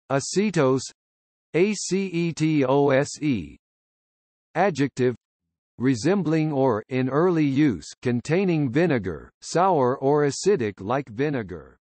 acetose, acetose. Adjective, resembling or in early use containing vinegar, sour or acidic like vinegar.